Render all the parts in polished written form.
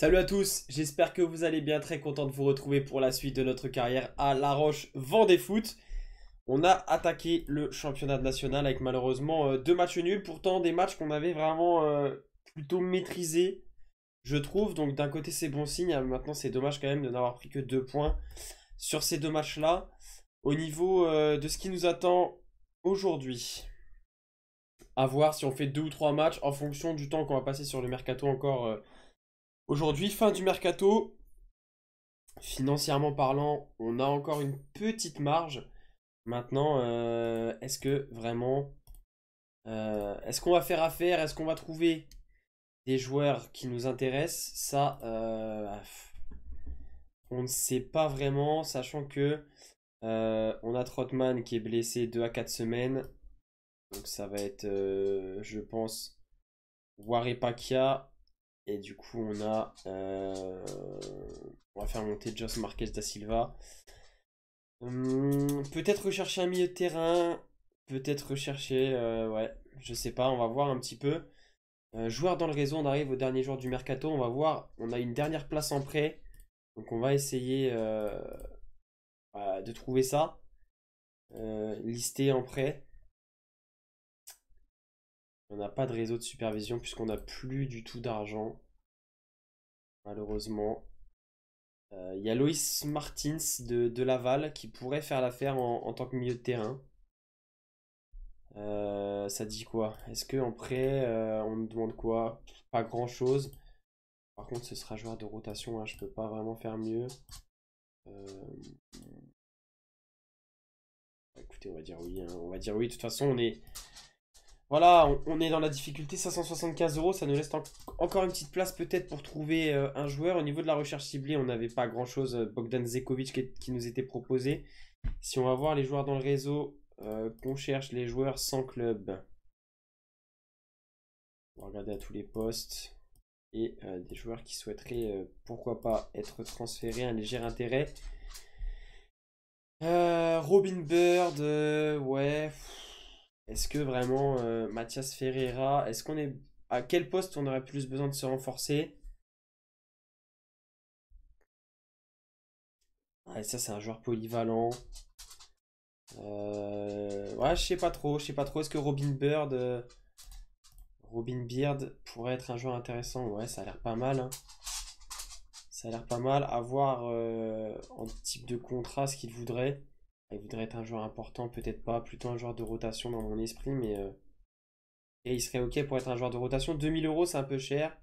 Salut à tous, j'espère que vous allez bien, très content de vous retrouver pour la suite de notre carrière à La Roche Vendée Foot. On a attaqué le championnat national avec malheureusement deux matchs nuls, pourtant des matchs qu'on avait vraiment plutôt maîtrisés, je trouve. Donc d'un côté c'est bon signe, maintenant c'est dommage quand même de n'avoir pris que 2 points sur ces deux matchs-là. Au niveau de ce qui nous attend aujourd'hui, à voir si on fait 2 ou 3 matchs en fonction du temps qu'on va passer sur le mercato encore aujourd'hui. Fin du mercato. Financièrement parlant, on a encore une petite marge. Maintenant, est-ce que vraiment, est-ce qu'on va faire affaire? Est-ce qu'on va trouver des joueurs qui nous intéressent? Ça, on ne sait pas vraiment, sachant que on a Trotman qui est blessé 2 à 4 semaines. Donc ça va être, je pense, Waré Pakia. Et du coup, on va faire monter Jos Marquez da Silva. Peut-être rechercher un milieu de terrain. Peut-être rechercher. Ouais, je sais pas, on va voir un petit peu. Joueur dans le réseau, on arrive au dernier jour du mercato. On va voir. On a une dernière place en prêt. Donc on va essayer de trouver ça. Listé en prêt. On n'a pas de réseau de supervision puisqu'on n'a plus du tout d'argent. Malheureusement. Il y a Loïs Martins de Laval qui pourrait faire l'affaire en tant que milieu de terrain. Ça dit quoi? Est-ce qu'en prêt, on me demande quoi? Pas grand-chose. Par contre, ce sera joueur de rotation, hein, je peux pas vraiment faire mieux. Écoutez, on va dire oui, hein, on va dire oui. De toute façon, on est... Voilà, on est dans la difficulté, 575 euros, ça nous laisse encore une petite place peut-être pour trouver un joueur. Au niveau de la recherche ciblée, on n'avait pas grand-chose. Bogdan Zekovic qui nous était proposé. Si on va voir les joueurs dans le réseau, qu'on cherche les joueurs sans club. On va regarder à tous les postes. Et des joueurs qui souhaiteraient, pourquoi pas, être transférés, un léger intérêt. Robin Bird, ouais. Est-ce que vraiment Mathias Ferreira, est-ce qu'on est... À quel poste on aurait plus besoin de se renforcer? Ah, ça c'est un joueur polyvalent. Ouais, je sais pas trop, je sais pas trop. Est-ce que Robin Beard pourrait être un joueur intéressant? Ouais, ça a l'air pas mal, hein. Ça a l'air pas mal. À voir en type de contrat ce qu'il voudrait. Il voudrait être un joueur important, peut-être pas. Plutôt un joueur de rotation dans mon esprit, mais... Et il serait ok pour être un joueur de rotation. 2000 euros, c'est un peu cher.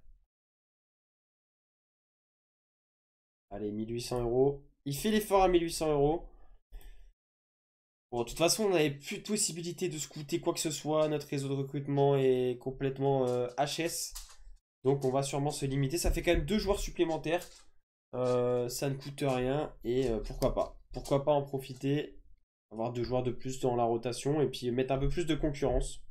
Allez, 1800 euros. Il fait l'effort à 1800 euros. Bon, de toute façon, on n'avait plus de possibilité de scouter quoi que ce soit. Notre réseau de recrutement est complètement HS. Donc, on va sûrement se limiter. Ça fait quand même 2 joueurs supplémentaires. Ça ne coûte rien. Et pourquoi pas? Pourquoi pas en profiter? Avoir 2 joueurs de plus dans la rotation. Et puis mettre un peu plus de concurrence.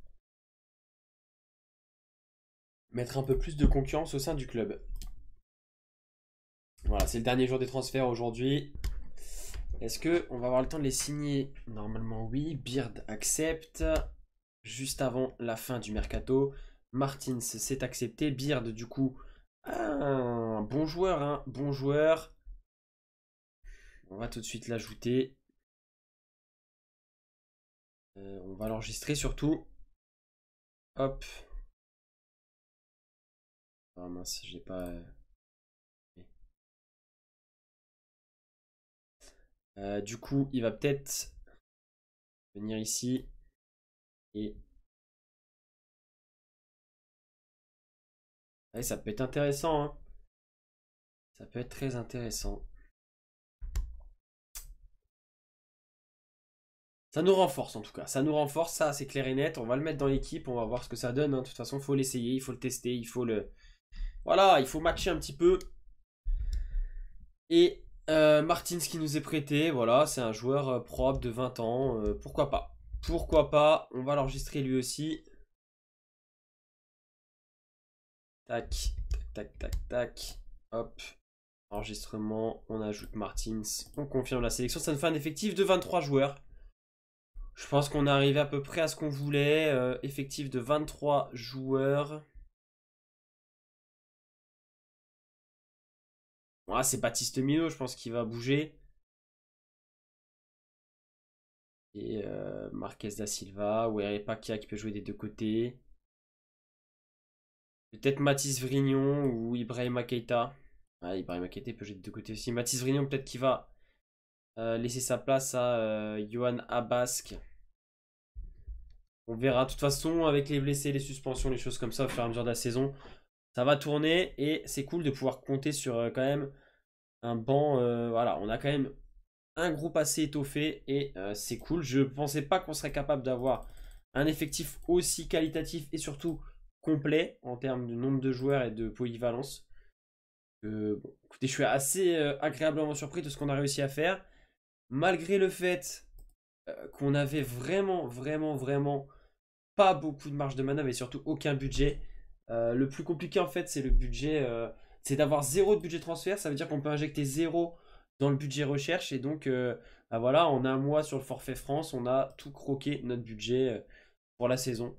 Mettre un peu plus de concurrence au sein du club. Voilà, c'est le dernier jour des transferts aujourd'hui. Est-ce que on va avoir le temps de les signer? Normalement oui. Beard accepte. Juste avant la fin du mercato. Martins s'est accepté. Beard du coup. Un bon joueur, hein. Bon joueur. On va tout de suite l'ajouter. On va l'enregistrer surtout. Hop. Ah mince, j'ai pas... du coup, il va peut-être venir ici. Et... Ouais, ça peut être intéressant, hein. Ça peut être très intéressant. Ça nous renforce en tout cas. Ça nous renforce, ça c'est clair et net. On va le mettre dans l'équipe, on va voir ce que ça donne, hein. De toute façon, il faut l'essayer, il faut le tester, il faut le... Voilà, il faut matcher un petit peu. Et Martins qui nous est prêté, voilà, c'est un joueur propre de 20 ans. Pourquoi pas? Pourquoi pas? On va l'enregistrer lui aussi. Tac, tac, tac, tac, tac. Hop. Enregistrement, on ajoute Martins. On confirme la sélection. Ça nous fait un effectif de 23 joueurs. Je pense qu'on est arrivé à peu près à ce qu'on voulait. Effectif de 23 joueurs. Ouais, c'est Baptiste Mino, je pense qu'il va bouger. Et Marquez da Silva, ou Eric Paquia qui peut jouer des deux côtés. Peut-être Mathis Vrignon ou Ibrahima Keita. Ah, Ibrahima Keita peut jouer des deux côtés aussi. Mathis Vrignon, peut-être qu'il va laisser sa place à Johan Abask. On verra. De toute façon, avec les blessés, les suspensions, les choses comme ça, au fur et à mesure de la saison, ça va tourner. Et c'est cool de pouvoir compter sur quand même un banc. Voilà, on a quand même un groupe assez étoffé et c'est cool. Je ne pensais pas qu'on serait capable d'avoir un effectif aussi qualitatif et surtout complet en termes de nombre de joueurs et de polyvalence. Bon, écoutez, je suis assez agréablement surpris de ce qu'on a réussi à faire. Malgré le fait qu'on avait vraiment pas beaucoup de marge de manœuvre et surtout aucun budget. Le plus compliqué en fait c'est le budget, c'est d'avoir zéro de budget transfert. Ça veut dire qu'on peut injecter zéro dans le budget recherche et donc bah voilà, en un mois sur le forfait France, on a tout croqué notre budget pour la saison.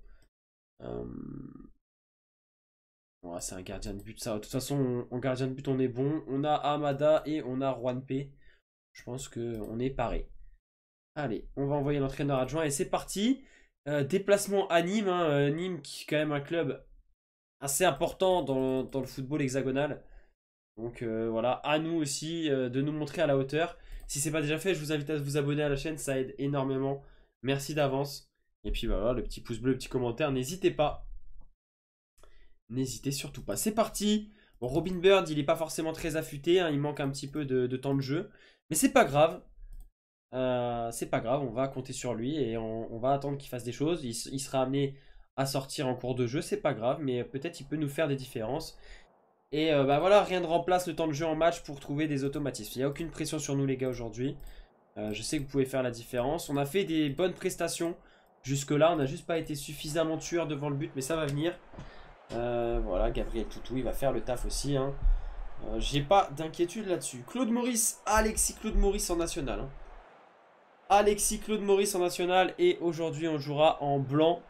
Ouais, c'est un gardien de but ça. De toute façon, en gardien de but on est bon. On a Amada et on a Juan P. Je pense qu'on est paré. Allez, on va envoyer l'entraîneur adjoint et c'est parti. Déplacement à Nîmes, hein, Nîmes qui est quand même un club assez important dans le football hexagonal. Donc voilà, à nous aussi de nous montrer à la hauteur. Si c'est pas déjà fait, je vous invite à vous abonner à la chaîne, ça aide énormément. Merci d'avance. Et puis voilà, le petit pouce bleu, le petit commentaire, n'hésitez pas. N'hésitez surtout pas. C'est parti. Bon, Robin Bird, il n'est pas forcément très affûté, hein, il manque un petit peu de temps de jeu. Mais c'est pas grave. C'est pas grave, on va compter sur lui et on va attendre qu'il fasse des choses. Il sera amené à sortir en cours de jeu, c'est pas grave, mais peut-être il peut nous faire des différences. Et bah voilà, rien ne remplace le temps de jeu en match pour trouver des automatismes. Il n'y a aucune pression sur nous les gars aujourd'hui. Je sais que vous pouvez faire la différence. On a fait des bonnes prestations jusque-là, on n'a juste pas été suffisamment tueur devant le but, mais ça va venir. Voilà, Gabriel Toutou, il va faire le taf aussi. Hein. J'ai pas d'inquiétude là-dessus. Claude Maurice, Alexis Claude Maurice en national. Hein. Alexis Claude Maurice en national et aujourd'hui on jouera en blanc.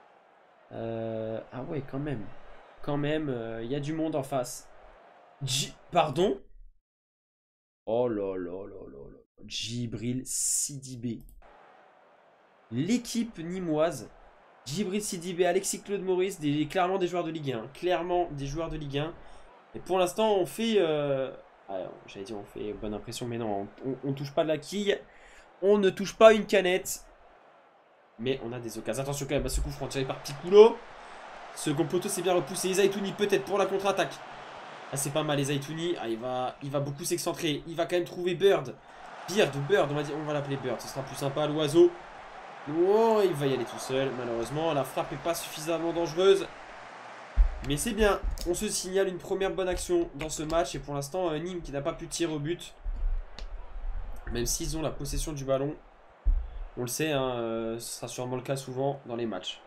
Ah ouais, quand même. Quand même, il y a du monde en face. Pardon? Oh là là là là là. Djibril Sidibé. L'équipe nîmoise. Djibril Sidibé, Alexis Claude Maurice, clairement des joueurs de Ligue 1. Clairement des joueurs de Ligue 1. Et pour l'instant, on fait... j'allais dire on fait bonne impression, mais non, on touche pas de la quille. On ne touche pas une canette. Mais on a des occasions. Attention quand même à ce coup franc tiré par Piccolo. Second poteau, c'est bien repoussé. Zaitouni peut-être pour la contre-attaque. Ah, c'est pas mal, Zaitouni. Ah, il va beaucoup s'excentrer. Il va quand même trouver Bird. Bird, on va l'appeler Bird. Ce sera plus sympa, l'oiseau. Oh, il va y aller tout seul, malheureusement. La frappe n'est pas suffisamment dangereuse. Mais c'est bien. On se signale une première bonne action dans ce match. Et pour l'instant, Nîmes qui n'a pas pu tirer au but. Même s'ils ont la possession du ballon. On le sait, hein, ce sera sûrement le cas souvent dans les matchs.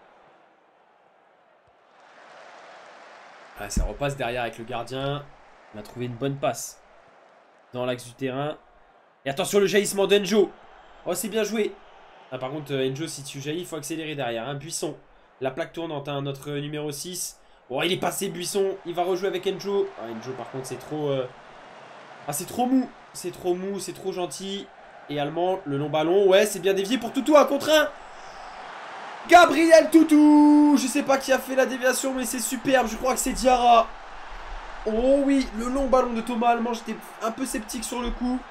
Ah, ça repasse derrière avec le gardien. On a trouvé une bonne passe dans l'axe du terrain. Et attention le jaillissement d'Enjo. Oh, c'est bien joué. Ah, par contre, Enjo, si tu jaillis, il faut accélérer derrière. Un Buisson. La plaque tournante, hein, notre numéro 6. Oh, il est passé Buisson. Il va rejouer avec Enjo. Ah, Enjo, par contre, c'est trop... Ah, c'est trop mou. C'est trop mou, c'est trop gentil. Et Allemand, le long ballon. Ouais, c'est bien dévié pour Toutou, un contre un. Gabriel Toutou. Je sais pas qui a fait la déviation, mais c'est superbe. Je crois que c'est Diarra. Oh oui, le long ballon de Thomas Allemand. J'étais un peu sceptique sur le coup.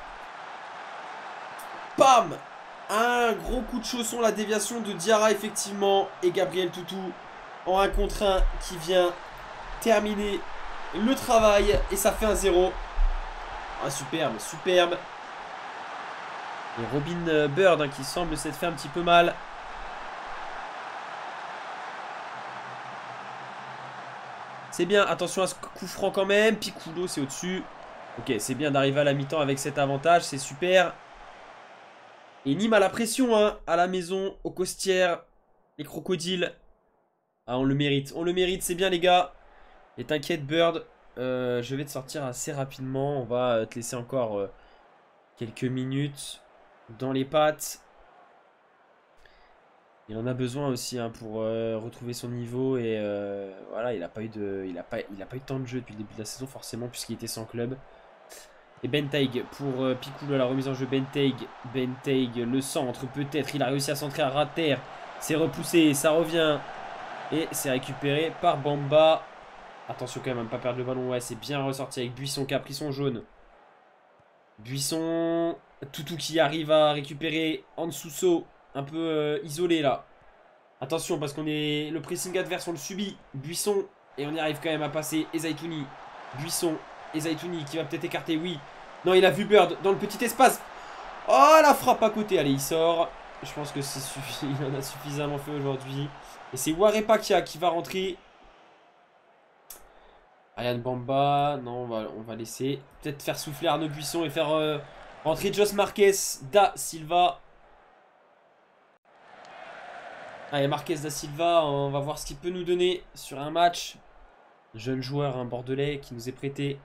Bam. Un gros coup de chausson, la déviation de Diarra, effectivement. Et Gabriel Toutou en 1 contre 1 qui vient terminer le travail. Et ça fait un 0. Ah, superbe, superbe. Et Robin Bird, hein, qui semble s'être fait un petit peu mal. C'est bien, attention à ce coup franc quand même. Piccolo, c'est au-dessus. Ok, c'est bien d'arriver à la mi-temps avec cet avantage, c'est super. Et Nîmes a la pression, hein, à la maison, aux Costières, les crocodiles. Ah, on le mérite, c'est bien les gars. Et t'inquiète Bird, je vais te sortir assez rapidement. On va te laisser encore quelques minutes dans les pattes. Il en a besoin aussi, hein, pour retrouver son niveau et voilà, il a pas eu de temps de jeu depuis le début de la saison forcément puisqu'il était sans club. Et Benteig pour Piccolo, la remise en jeu. Benteig, le centre peut-être. Il a réussi à centrer à ras de terre. C'est repoussé, ça revient. Et c'est récupéré par Bamba. Attention quand même à ne pas perdre le ballon. Ouais, c'est bien ressorti avec Buisson qui a pris son jaune. Buisson. Toutou qui arrive à récupérer Ansousso. Un peu isolé là. Attention parce qu'on est... Le pressing adverse on le subit. Buisson. Et on y arrive quand même à passer. Ezaitouni. Buisson. Ezaitouni qui va peut-être écarter. Oui. Non, il a vu Bird dans le petit espace. Oh, la frappe à côté. Allez, il sort. Je pense que c'est suffisant. Il en a suffisamment fait aujourd'hui. Et c'est Warepakia qui va rentrer. Ryan Bamba. Non, on va laisser. Peut-être faire souffler Arnaud Buisson et faire rentrer Jos Marquez da Silva. Allez, Marquez da Silva. On va voir ce qu'il peut nous donner sur un match. Jeune joueur, un bordelais qui nous est prêté.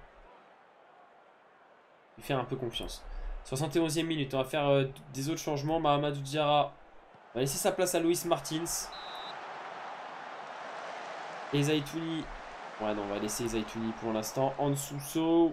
Lui faire un peu confiance. 71e minute. On va faire des autres changements. Mahamadou Diarra. On va laisser sa place à Luis Martins. Et Zaitouni. Ouais, non, on va laisser Zaitouni pour l'instant. Ansousso.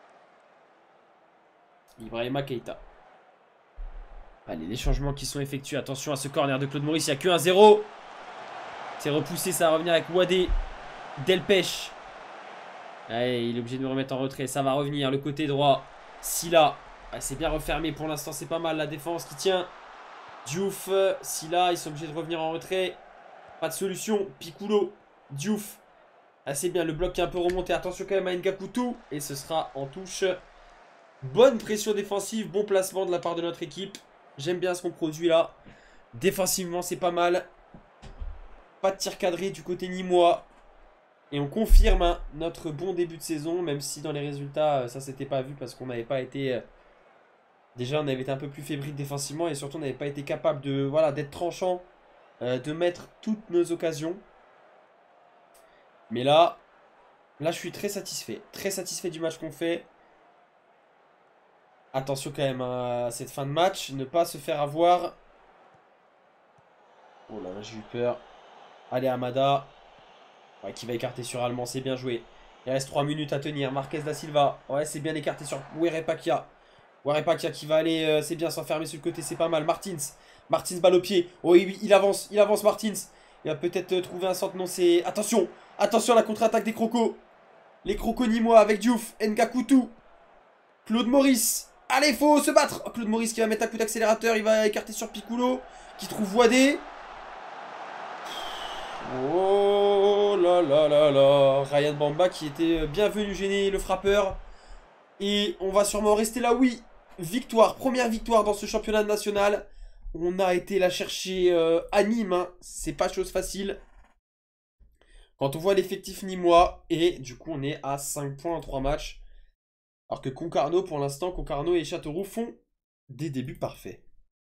Ibrahima Keita. Allez, les changements qui sont effectués. Attention à ce corner de Claude Maurice. Il n'y a que 1-0. C'est repoussé. Ça va revenir avec Wadé. Delpech. Allez, il est obligé de nous remettre en retrait. Ça va revenir. Le côté droit. Silla. Ah, c'est bien refermé pour l'instant. C'est pas mal la défense qui tient. Diouf. Silla. Ils sont obligés de revenir en retrait. Pas de solution. Piccolo. Diouf. Assez bien. Le bloc qui est un peu remonté. Attention quand même à Ngakoutou. Et ce sera en touche. Bonne pression défensive. Bon placement de la part de notre équipe. J'aime bien ce qu'on produit là. Défensivement, c'est pas mal. Pas de tir cadré du côté nîmois. Et on confirme notre bon début de saison. Même si dans les résultats, ça s'était pas vu. Parce qu'on n'avait pas été... déjà, on avait été un peu plus fébrile défensivement. Et surtout, on n'avait pas été capable de, voilà, d'être tranchant. De mettre toutes nos occasions. Mais là, je suis très satisfait. Très satisfait du match qu'on fait. Attention quand même à cette fin de match. Ne pas se faire avoir. Oh là là, j'ai eu peur. Allez, Amada. Ouais, qui va écarter sur Allemand. C'est bien joué. Il reste 3 minutes à tenir. Marquez da Silva. Ouais, c'est bien écarté sur Warepakia. Warepakia qui va aller. C'est bien s'enfermer sur le côté. C'est pas mal. Martins. Martins balle au pied. Oh oui, oui, il avance. Il avance, Martins. Il va peut-être trouver un centre. Non, c'est... Attention. Attention à la contre-attaque des Crocos. Les Crocos nîmois avec Diouf. Ngakoutou. Claude Maurice. Allez, faut se battre. Oh, Claude Maurice qui va mettre un coup d'accélérateur. Il va écarter sur Piccolo. Qui trouve Wadé. Oh là là là là. Ryan Bamba qui était bien venu gêner le frappeur. Et on va sûrement rester là. Oui. Victoire. Première victoire dans ce championnat national. On a été la chercher à Nîmes. Hein. C'est pas chose facile. Quand on voit l'effectif nîmois. Et du coup, on est à 5 points en 3 matchs. Alors que Concarneau, pour l'instant, Concarneau et Châteauroux font des débuts parfaits.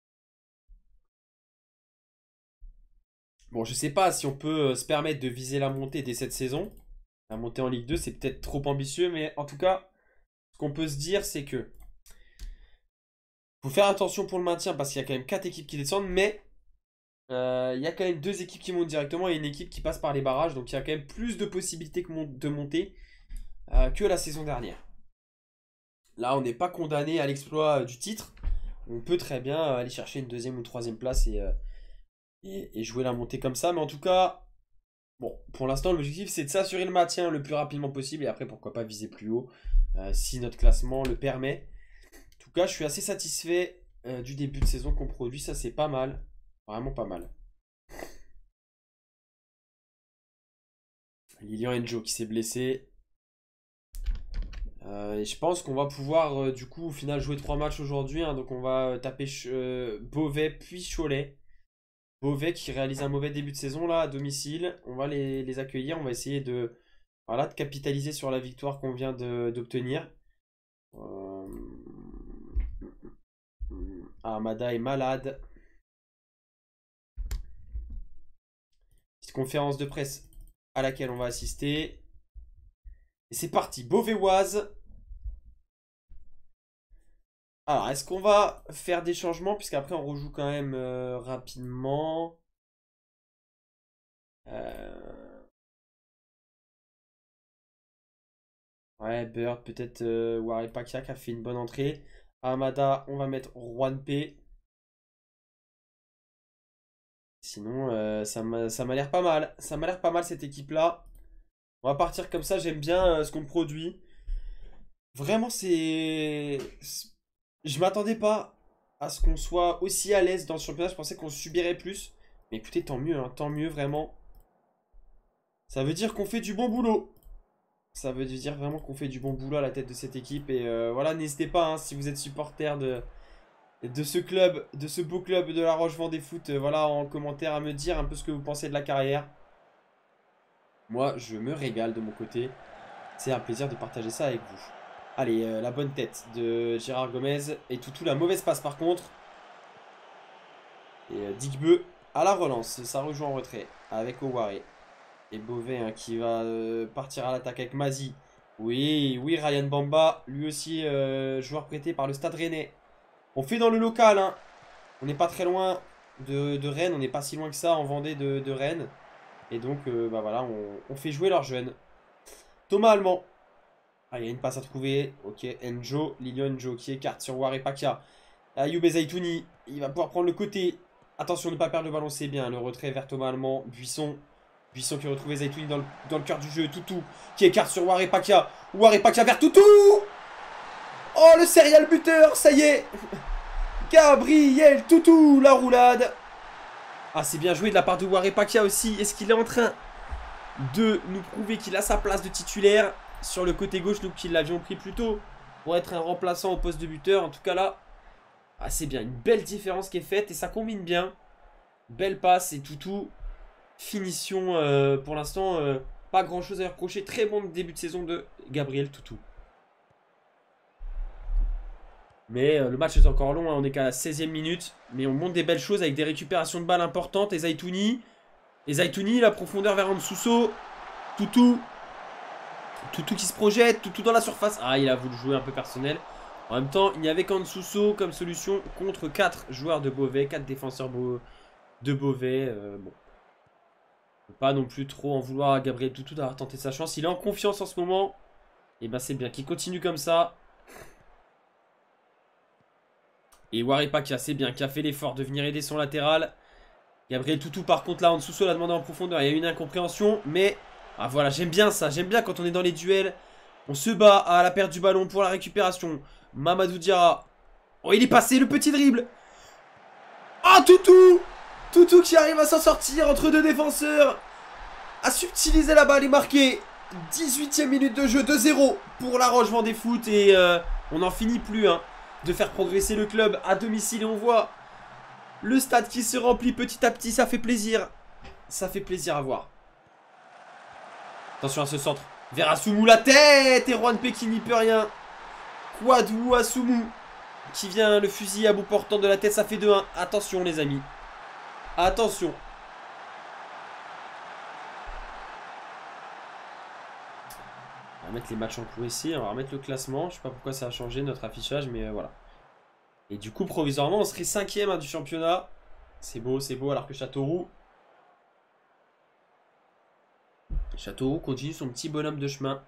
Bon, je sais pas si on peut se permettre de viser la montée dès cette saison. La montée en Ligue 2, c'est peut-être trop ambitieux, mais en tout cas, ce qu'on peut se dire, c'est que faut faire attention pour le maintien parce qu'il y a quand même 4 équipes qui descendent, mais il y a quand même 2 équipes qui montent directement et une équipe qui passe par les barrages, donc il y a quand même plus de possibilités de monter que la saison dernière. Là, on n'est pas condamné à l'exploit du titre. On peut très bien aller chercher une deuxième ou troisième place et jouer la montée comme ça. Mais en tout cas, bon, pour l'instant, l'objectif, c'est de s'assurer le maintien le plus rapidement possible. Et après, pourquoi pas viser plus haut si notre classement le permet. En tout cas, je suis assez satisfait du début de saison qu'on produit. Ça, c'est pas mal. Vraiment pas mal. Lilian Enjo qui s'est blessé. Et je pense qu'on va pouvoir du coup au final jouer 3 matchs aujourd'hui. Hein, donc on va taper Beauvais puis Cholet. Beauvais qui réalise un mauvais début de saison là à domicile. On va les accueillir. On va essayer de, voilà, de capitaliser sur la victoire qu'on vient d'obtenir. Amada est malade. Petite conférence de presse à laquelle on va assister. Et c'est parti, Beauvaisoise. Alors, est-ce qu'on va faire des changements? Puisqu'après, on rejoue quand même rapidement. Ouais, Bird, peut-être Waripakia qui a fait une bonne entrée. Amada, on va mettre Juan P. Sinon, ça m'a l'air pas mal. Ça m'a l'air pas mal cette équipe-là. On va partir comme ça, j'aime bien ce qu'on produit. Vraiment, je m'attendais pas à ce qu'on soit aussi à l'aise dans le championnat. Je pensais qu'on subirait plus. Mais écoutez, tant mieux, hein, tant mieux, vraiment. Ça veut dire qu'on fait du bon boulot. Ça veut dire vraiment qu'on fait du bon boulot à la tête de cette équipe. Et voilà, n'hésitez pas, hein, si vous êtes supporter de ce club, de ce beau club de La Roche-Vendée Foot, voilà, en commentaire à me dire un peu ce que vous pensez de la carrière. Moi, je me régale de mon côté. C'est un plaisir de partager ça avec vous. Allez, la bonne tête de Gérard Gomez. Et Toutou, la mauvaise passe par contre. Et Digbeu à la relance. Ça rejoue en retrait avec Ouaré. Et Beauvais hein, qui va partir à l'attaque avec Mazi. Oui, oui, Ryan Bamba. Lui aussi, joueur prêté par le Stade Rennais. On fait dans le local. Hein. On n'est pas très loin de Rennes. On n'est pas si loin que ça en Vendée de Rennes. Et donc, bah voilà, on fait jouer leurs jeunes. Thomas Allemand. Ah, il y a une passe à trouver. Ok, Enjo, Lilian Enjo qui écarte sur Waripakia. Ayoub Zaitouni, il va pouvoir prendre le côté. Attention de ne pas perdre le ballon, c'est bien. Le retrait vers Thomas Allemand. Buisson. Buisson qui retrouve Zaitouni dans le cœur du jeu. Toutou qui écarte sur Waripakia. Waripakia vers Toutou. Oh, le serial buteur, ça y est. Gabriel Toutou, la roulade. Ah, c'est bien joué de la part de Waripakia aussi. Est-ce qu'il est en train de nous prouver qu'il a sa place de titulaire sur le côté gauche, nous qui l'avions pris plus tôt pour être un remplaçant au poste de buteur. En tout cas là, ah, c'est bien, une belle différence qui est faite et ça combine bien. Belle passe et Toutou. Finition pour l'instant, pas grand chose à reprocher. Très bon début de saison de Gabriel Toutou. Mais le match est encore long, hein, on est qu'à la 16e minute. Mais on monte des belles choses avec des récupérations de balles importantes. Et Zaitouni, la profondeur vers Ansousso. Toutou qui se projette, Toutou dans la surface. Ah, il a voulu jouer un peu personnel. En même temps, il n'y avait qu'Ansousso comme solution contre 4 joueurs de Beauvais, 4 défenseurs de Beauvais. Bon. On peut pas non plus trop en vouloir à Gabriel Toutou d'avoir tenté sa chance. Il est en confiance en ce moment. Et ben c'est bien qu'il continue comme ça. Et Waripakia, c'est bien, qui a fait l'effort de venir aider son latéral. Gabriel Toutou, par contre, là, Ansousso l'a demandé en profondeur. Il y a eu une incompréhension, mais... Ah voilà, j'aime bien ça. J'aime bien quand on est dans les duels. On se bat à la perte du ballon pour la récupération. Mamadou Diarra. Oh, il est passé, le petit dribble. Oh, Toutou! Toutou qui arrive à s'en sortir entre deux défenseurs. A subtilisé la balle et marqué. 18e minute de jeu, 2-0 pour La Roche-Vendée Foot. Et on n'en finit plus hein, de faire progresser le club à domicile. Et on voit le stade qui se remplit petit à petit. Ça fait plaisir. Ça fait plaisir à voir. Attention à ce centre. Vers Assoumou, la tête. Et Juan P qui n'y peut rien. Kwadou Assoumou qui vient le fusil à bout portant de la tête. Ça fait 2-1. Attention les amis. Attention. On va mettre les matchs en cours ici. On va remettre le classement. Je sais pas pourquoi ça a changé notre affichage. Mais voilà. Et du coup provisoirement on serait 5e hein, du championnat. C'est beau alors que Châteauroux continue son petit bonhomme de chemin.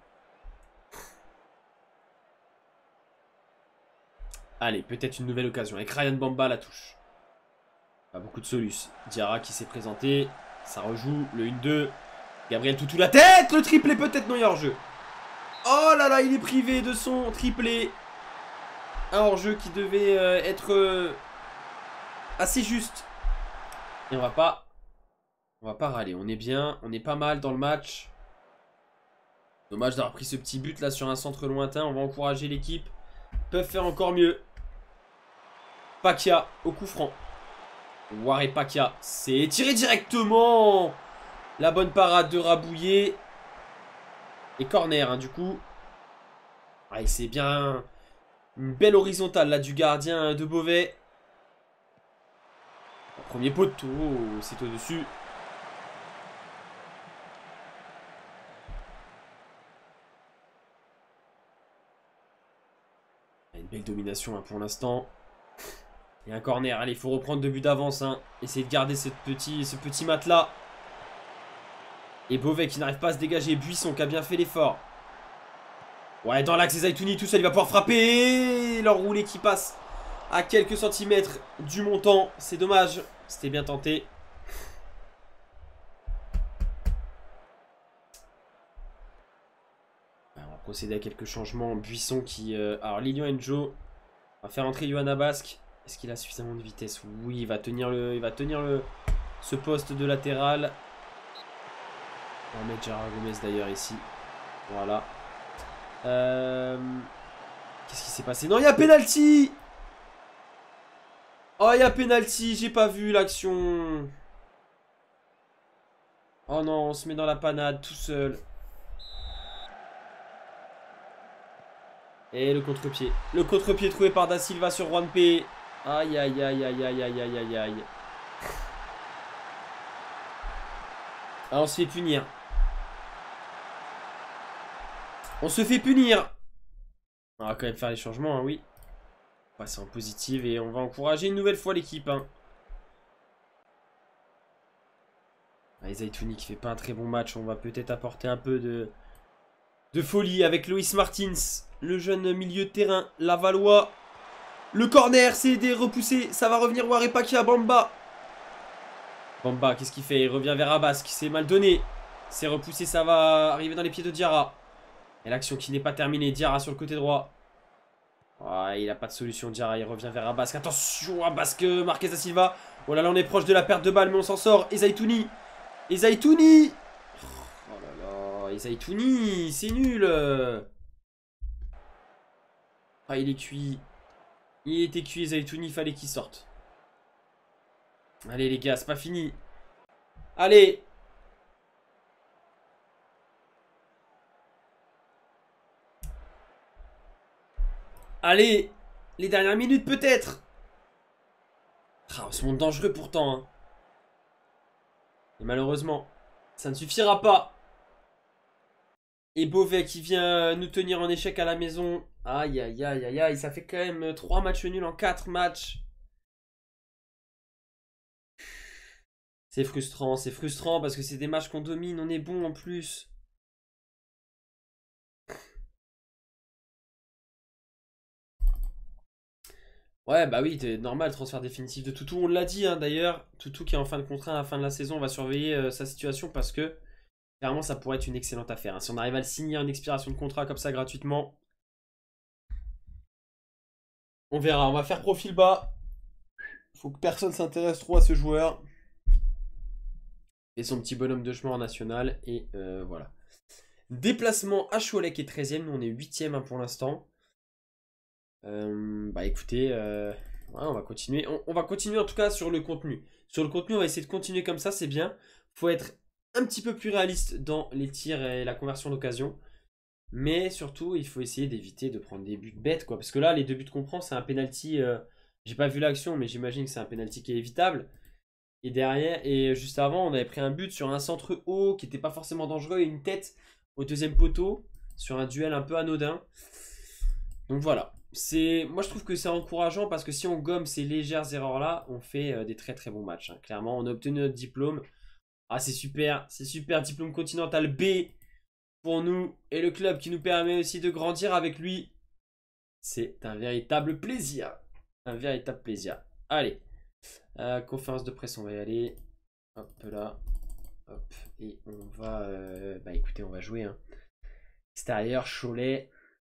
Allez, peut-être une nouvelle occasion. Avec Ryan Bamba à la touche. Pas beaucoup de solutions. Diarra qui s'est présenté. Ça rejoue. Le 1-2. Gabriel Toutou la tête. Le triplé peut-être non, il y a hors-jeu. Oh là là, il est privé de son triplé. Un hors-jeu qui devait être assez juste. Et on va pas râler. On est bien. On est pas mal dans le match. Dommage d'avoir pris ce petit but là sur un centre lointain. On va encourager l'équipe. Ils peuvent faire encore mieux. Pakia au coup franc. Waripakia. C'est tiré directement. La bonne parade de Rabouillet. Et corner hein, du coup. Ah, c'est bien. Une belle horizontale là du gardien de Beauvais. Premier poteau. C'est au-dessus. Une belle domination hein, pour l'instant. Et un corner. Allez, il faut reprendre 2 buts d'avance. Hein. Essayer de garder ce petit matelas. Et Beauvais qui n'arrive pas à se dégager. Buisson qui a bien fait l'effort. Ouais, dans l'axe, Zaitouni tout seul, il va pouvoir frapper. L'enroulé qui passe à quelques centimètres du montant. C'est dommage. C'était bien tenté. On va procéder à quelques changements. Buisson qui... Alors, Lilian Enjo va faire entrer Yohanna Basque. Est-ce qu'il a suffisamment de vitesse? Oui, il va tenir ce poste de latéral. On va mettre Gérard Gomez d'ailleurs ici. Voilà. Qu'est-ce qui s'est passé? Non, il y a penalty! Oh, il y a penalty. J'ai pas vu l'action. Oh non, on se met dans la panade tout seul. Et le contre-pied. Le contre-pied trouvé par Da Silva sur Juan P. Aïe, aïe, aïe, aïe, aïe, aïe, aïe, aïe, aïe. Ah, on se fait punir. On se fait punir. On va quand même faire les changements, hein, oui. On va passer en positive et on va encourager une nouvelle fois l'équipe. Hein. Zaitouni qui fait pas un très bon match. On va peut-être apporter un peu de folie avec Loïs Martins. Le jeune milieu de terrain. Lavallois. Le corner, c'est des repoussés. Ça va revenir Warepaki à Bamba. Bamba, qu'est-ce qu'il fait? Il revient vers Abask. C'est mal donné. C'est repoussé, ça va arriver dans les pieds de Diarra. Et l'action qui n'est pas terminée. Diarra sur le côté droit. Oh, il n'a pas de solution, Diarra. Il revient vers Abask. Attention, Abask, Marquez da Silva. Oh là là, on est proche de la perte de balle, mais on s'en sort. Et Zaitouni. Et Zaitouni. Oh là là. Et Zaitouni, c'est nul. Ah, il est cuit. Il était cuit, Zaitouni. Il fallait qu'il sorte. Allez, les gars, c'est pas fini. Allez. Allez. Les dernières minutes, peut-être. Ah, on se montre dangereux pourtant. Hein. Et malheureusement, ça ne suffira pas. Et Beauvais qui vient nous tenir en échec à la maison. Aïe, aïe, aïe, aïe, aïe. Ça fait quand même 3 matchs nuls en 4 matchs. C'est frustrant parce que c'est des matchs qu'on domine, on est bon en plus. Ouais, bah oui, c'est normal, transfert définitif de Toutou, on l'a dit hein, d'ailleurs. Toutou qui est en fin de contrat à la fin de la saison, on va surveiller sa situation parce que clairement ça pourrait être une excellente affaire. Hein. Si on arrive à le signer en expiration de contrat comme ça gratuitement, on verra, on va faire profil bas. Faut que personne s'intéresse trop à ce joueur. Et son petit bonhomme de chemin en national. Et voilà. Déplacement à Cholet qui est 13ème. Nous on est 8ème hein, pour l'instant. Bah écoutez, ouais, on va continuer. On va continuer en tout cas sur le contenu. Sur le contenu, on va essayer de continuer comme ça, c'est bien. Faut être un petit peu plus réaliste dans les tirs et la conversion d'occasion. Mais surtout, il faut essayer d'éviter de prendre des buts bêtes, quoi. Parce que là, les 2 buts qu'on prend, c'est un penalty. J'ai pas vu l'action, mais j'imagine que c'est un penalty qui est évitable. Et derrière, et juste avant, on avait pris un but sur un centre haut qui n'était pas forcément dangereux et une tête au 2e poteau sur un duel un peu anodin. Donc voilà. Moi je trouve que c'est encourageant parce que si on gomme ces légères erreurs là, on fait des très très bons matchs. Hein. Clairement, on a obtenu notre diplôme. Ah c'est super, diplôme continental B pour nous et le club qui nous permet aussi de grandir avec lui. C'est un véritable plaisir. Un véritable plaisir. Allez, conférence de presse, on va y aller. Hop là, hop, et on va, bah écoutez, on va jouer. Hein. Extérieur, Cholet.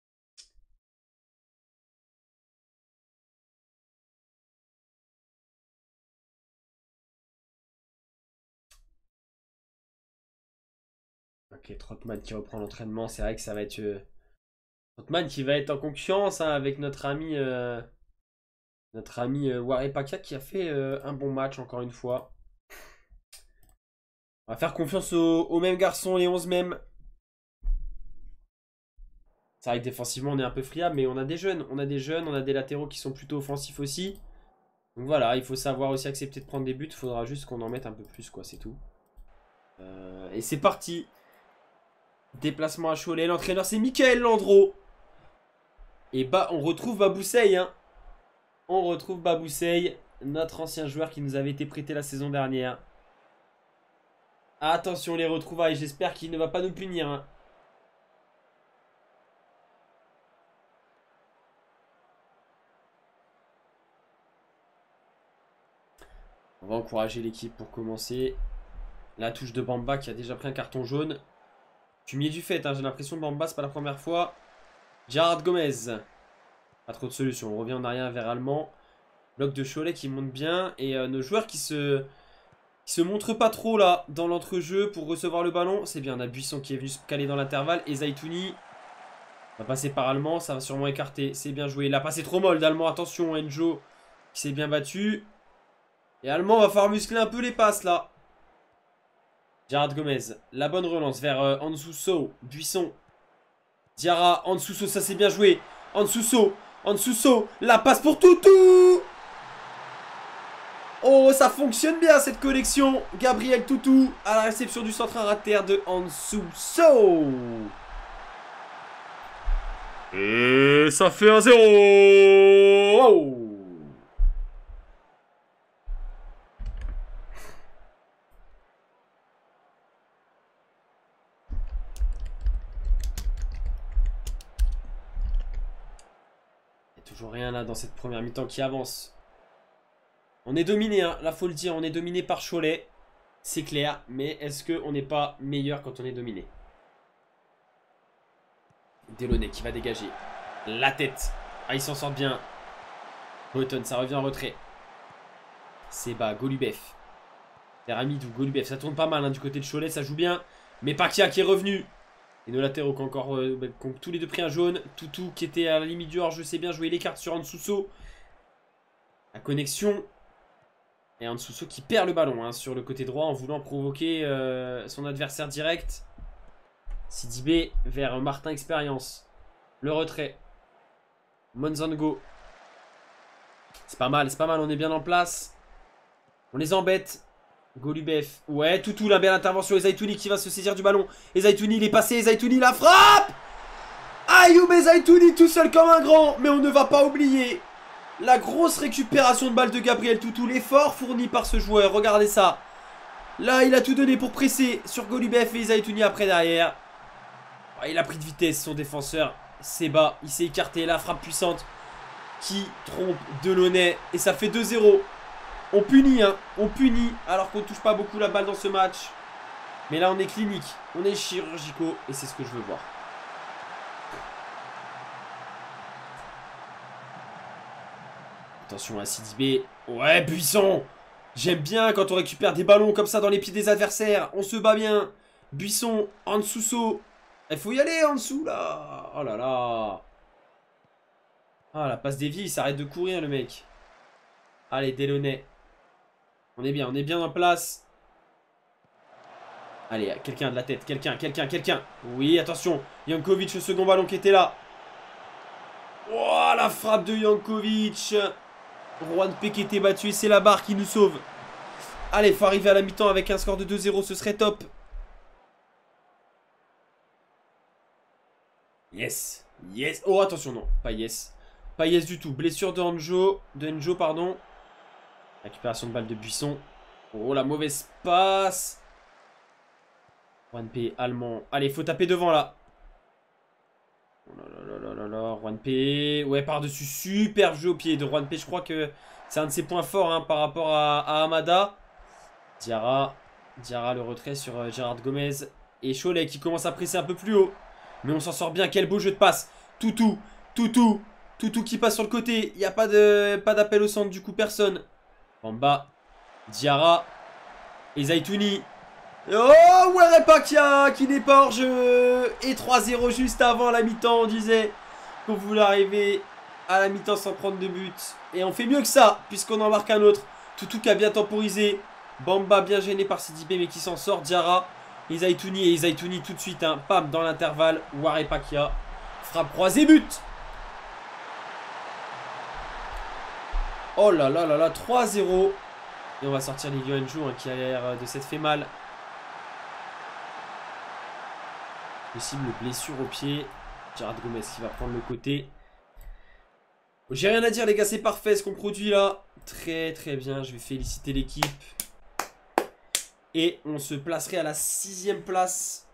Ok, Trotman qui reprend l'entraînement. C'est vrai que ça va être... Trotman qui va être en concurrence hein, avec notre ami Warepaka qui a fait un bon match encore une fois. On va faire confiance aux mêmes garçons, les 11 mêmes. C'est vrai que défensivement on est un peu friable, mais on a des jeunes. On a des latéraux qui sont plutôt offensifs aussi. Donc voilà, il faut savoir aussi accepter de prendre des buts. Il faudra juste qu'on en mette un peu plus, quoi, c'est tout. Et c'est parti. Déplacement à Cholet. L'entraîneur, c'est Michael Landreau. Et bah, on retrouve Baboussey. Hein. On retrouve Baboussey, notre ancien joueur qui nous avait été prêté la saison dernière. Attention les retrouvailles, j'espère qu'il ne va pas nous punir. Hein. On va encourager l'équipe pour commencer. La touche de Bamba qui a déjà pris un carton jaune. Fumier du fait, hein, j'ai l'impression que Bamba, c'est pas la première fois. Gérard Gomez. Pas trop de solutions. On revient en arrière vers Allemand. Bloc de Cholet qui monte bien. Et nos joueurs qui se montrent pas trop là dans l'entrejeu pour recevoir le ballon. C'est bien, on a Buisson qui est venu se caler dans l'intervalle. Et Zaitouni va passer par Allemand. Ça va sûrement écarter. C'est bien joué. Il a passé trop molle d'Allemand. Attention, Enjo qui s'est bien battu. Et Allemand va falloir muscler un peu les passes là. Gérard Gomez, la bonne relance vers Ansousso, Buisson, Diarra, Ansousso, ça c'est bien joué. Ansousso, la passe pour Toutou. Oh, ça fonctionne bien cette connexion. Gabriel Toutou à la réception du centre à terre de Ansousso. Et ça fait 1-0. Oh. Toujours rien là dans cette première mi-temps qui avance. On est dominé, hein, là faut le dire, on est dominé par Cholet. C'est clair, mais est-ce qu'on n'est pas meilleur quand on est dominé? Delaunay qui va dégager. La tête. Ah, il s'en sort bien. Breton, ça revient en retrait. C'est bas, Golubev. Vers Amidou, Golubev, ça tourne pas mal hein, du côté de Cholet, ça joue bien. Mais Pakia qui est revenu. Et nos latéraux qui ont encore qui ont tous les deux pris un jaune. Toutou qui était à la limite du hors-jeu, c'est bien joué. Les cartes sur Ansousso. La connexion. Et Ansousso qui perd le ballon hein, sur le côté droit en voulant provoquer son adversaire direct. Sidibé vers Martin Expérience. Le retrait. Monzango. C'est pas mal, on est bien en place. On les embête. Golubev. Ouais, Toutou, la belle intervention. Et Zaitouni qui va se saisir du ballon. Et Zaitouni, il est passé. Zaitouni, la frappe. Ayoub et Zaitouni tout seul comme un grand. Mais on ne va pas oublier la grosse récupération de balle de Gabriel Toutou. L'effort fourni par ce joueur. Regardez ça. Là, il a tout donné pour presser sur Golubev et Zaitouni après derrière. Il a pris de vitesse son défenseur. C'est bas. Il s'est écarté. La frappe puissante qui trompe Delaunay. Et ça fait 2-0. On punit, hein. On punit alors qu'on touche pas beaucoup la balle dans ce match. Mais là, on est clinique. On est chirurgicaux. Et c'est ce que je veux voir. Attention à Sidibé. Ouais, Buisson. J'aime bien quand on récupère des ballons comme ça dans les pieds des adversaires. On se bat bien. Buisson, Ansousso. Il faut y aller en dessous, là. Oh là là. Ah, la passe déviée. Il s'arrête de courir, le mec. Allez, Delaunay. On est bien en place. Allez, quelqu'un de la tête. Quelqu'un. Oui, attention. Jankovic, le second ballon qui était là. Oh, la frappe de Jankovic. Juan P qui était battu et c'est la barre qui nous sauve. Allez, faut arriver à la mi-temps avec un score de 2-0, ce serait top. Yes. Oh, attention, non. Pas yes. Pas yes du tout. Blessure de Enjo, pardon. Récupération de balle de Buisson. Oh, la mauvaise passe. Juan P, allemand. Allez, faut taper devant, là. Oh là. Juan P. Ouais, par-dessus. Super jeu au pied de Juan P. Je crois que c'est un de ses points forts hein, par rapport à Amada. Diarra, le retrait sur Gérard Gomez. Et Cholet qui commence à presser un peu plus haut. Mais on s'en sort bien. Quel beau jeu de passe. Toutou qui passe sur le côté. Il n'y a pas d'appel au centre. Du coup, personne. Bamba, Diarra et Zaitouni. Oh, Pakia qui n'est pas hors jeu. Et 3-0 juste avant la mi-temps. On disait qu'on voulait arriver à la mi-temps sans prendre de but. Et on fait mieux que ça, puisqu'on en marque un autre. Toutou qui a bien temporisé. Bamba bien gêné par Sidibé, mais qui s'en sort. Diarra et Zaitouni tout de suite. Hein, pam, dans l'intervalle. Pakia frappe croisée, but. Oh là là, 3-0. Et on va sortir Lilio Enjo hein, qui a l'air de s'être fait mal. Possible blessure au pied. Gérard Gomez qui va prendre le côté. J'ai rien à dire les gars, c'est parfait ce qu'on produit là. Très bien, je vais féliciter l'équipe. Et on se placerait à la 6ème place.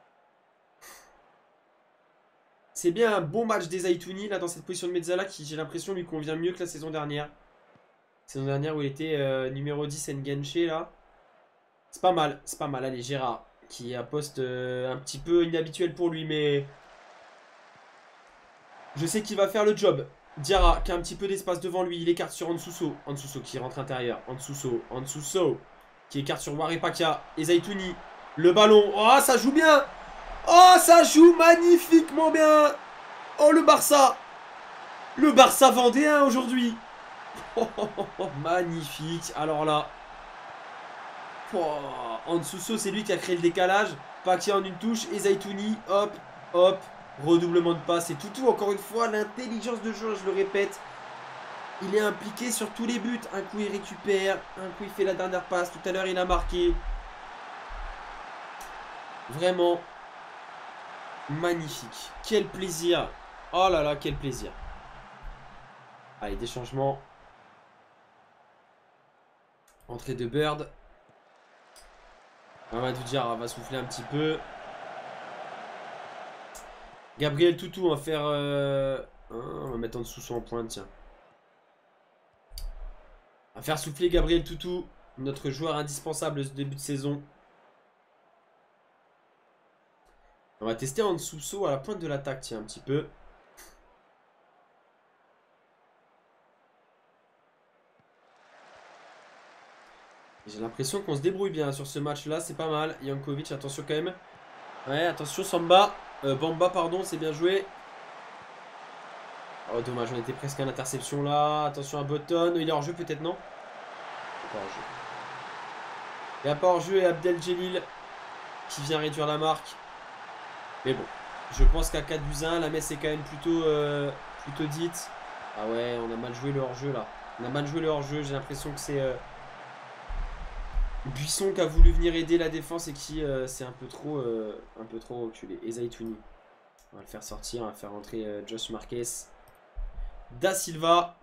C'est bien un bon match des Zaitouni là dans cette position de Mezzala qui j'ai l'impression lui convient mieux que la saison dernière. Saison dernière où il était numéro 10 Ngenche là. C'est pas mal, c'est pas mal. Allez, Gérard, qui est un poste un petit peu inhabituel pour lui, mais je sais qu'il va faire le job. Diarra, qui a un petit peu d'espace devant lui, il écarte sur Ansuso. Ansuso qui rentre intérieur. Ansuso, qui écarte sur Warepaka. Et Zaitouni, le ballon. Oh, ça joue bien. Oh, ça joue magnifiquement bien. Oh, le Barça. Le Barça vendéen aujourd'hui. Oh, magnifique. Alors là. Oh, Ansuso, c'est lui qui a créé le décalage. Paquet en une touche. Et Zaitouni, hop, hop. Redoublement de passe. Et Toutou, encore une fois, l'intelligence de jeu, je le répète. Il est impliqué sur tous les buts. Un coup, il récupère. Un coup, il fait la dernière passe. Tout à l'heure, il a marqué. Vraiment magnifique. Quel plaisir. Oh là là, quel plaisir. Allez, des changements. Entrée de Bird. Mamadou Diarra va souffler un petit peu. Gabriel Toutou, on va faire... on va mettre en dessous en pointe, tiens. On va faire souffler Gabriel Toutou, notre joueur indispensable ce début de saison. On va tester en dessous à la pointe de l'attaque, tiens, un petit peu. J'ai l'impression qu'on se débrouille bien sur ce match-là, c'est pas mal. Jankovic, attention quand même. Ouais, attention, Samba. Bamba, pardon, c'est bien joué. Oh, dommage, on était presque à l'interception là. Attention à Button. Il est hors jeu peut-être, non? Pas hors jeu. Il n'y a pas hors jeu et Abdeljelil qui vient réduire la marque. Mais bon, je pense qu'à 4-1, la messe est quand même plutôt dite. Ah ouais, on a mal joué le hors-jeu là. On a mal joué le hors-jeu. J'ai l'impression que c'est Buisson qui a voulu venir aider la défense et qui s'est un peu trop reculé. Et Zaitouni. On va le faire sortir, on va faire rentrer Josh Marquez. Da Silva.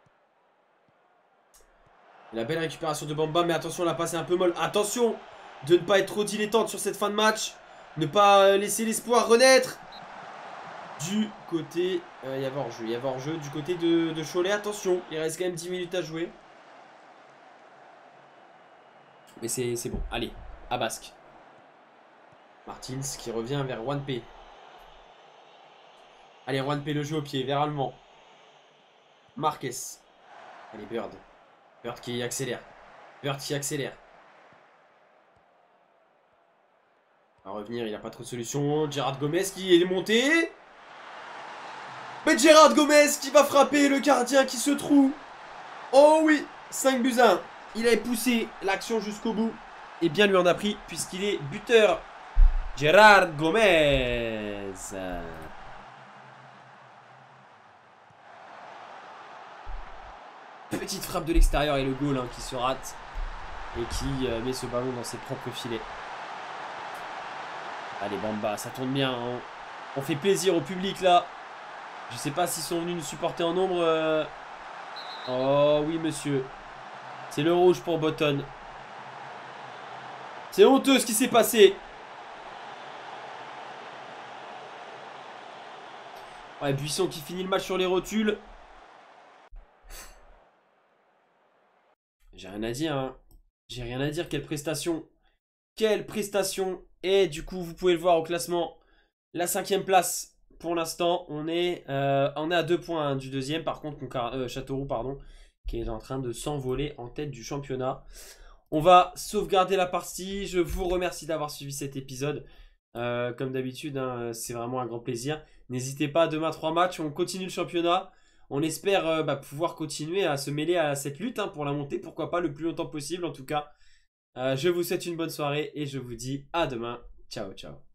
La belle récupération de Bamba, mais attention, la passe est un peu molle. Attention de ne pas être trop dilettante sur cette fin de match. Ne pas laisser l'espoir renaître. Du côté... il y avait hors-jeu. Il y avait hors-jeu du côté de Cholet. Attention, il reste quand même 10 minutes à jouer. Mais c'est bon. Allez, à Basque. Martins qui revient vers Wanpe. Allez, Wanpe le jeu au pied, vers Allemand. Marquez. Allez, Bird. Bird qui accélère. Bird qui accélère. On va revenir, il n'a pas trop de solution. Gérard Gomez qui est monté. Mais Gérard Gomez qui va frapper le gardien qui se trouve. Oh oui, 5-1. Il avait poussé l'action jusqu'au bout. Et bien lui en a pris puisqu'il est buteur. Gérard Gomez. Petite frappe de l'extérieur et le goal qui se rate. Et qui met ce ballon dans ses propres filets. Allez Bamba, ça tourne bien. Hein. On fait plaisir au public là. Je sais pas s'ils sont venus nous supporter en nombre. Oh oui monsieur. C'est le rouge pour Button. C'est honteux ce qui s'est passé. Ouais, Buisson qui finit le match sur les rotules. J'ai rien à dire. Hein. J'ai rien à dire. Quelle prestation. Quelle prestation. Et du coup, vous pouvez le voir au classement. La 5e place. Pour l'instant, on est à 2 points hein, du deuxième. Par contre, Châteauroux, pardon, qui est en train de s'envoler en tête du championnat. On va sauvegarder la partie. Je vous remercie d'avoir suivi cet épisode. Comme d'habitude, hein, c'est vraiment un grand plaisir. N'hésitez pas, demain 3 matchs. On continue le championnat. On espère pouvoir continuer à se mêler à cette lutte hein, pour la montée. Pourquoi pas le plus longtemps possible en tout cas. Je vous souhaite une bonne soirée et je vous dis à demain. Ciao, ciao.